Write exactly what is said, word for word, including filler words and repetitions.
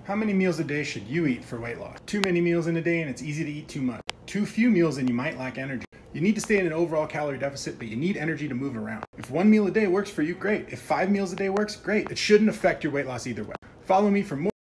How many meals a day should you eat for weight loss? Too many meals in a day and it's easy to eat too much. Too few meals and you might lack energy. You need to stay in an overall calorie deficit, but you need energy to move around. If one meal a day works for you, great. If five meals a day works, great. It shouldn't affect your weight loss either way. Follow me for more